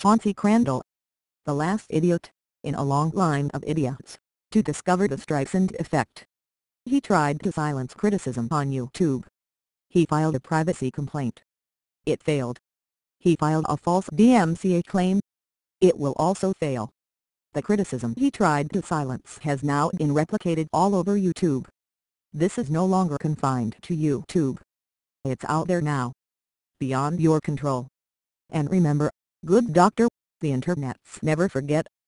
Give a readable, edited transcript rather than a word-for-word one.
Chauncey Crandall, the last idiot, in a long line of idiots, to discover the Streisand Effect. He tried to silence criticism on YouTube. He filed a privacy complaint. It failed. He filed a false D.M.C.A claim. It will also fail. The criticism he tried to silence has now been replicated all over YouTube. This is no longer confined to YouTube. It's out there now. Beyond your control. And remember, good doctor, the internets never forget.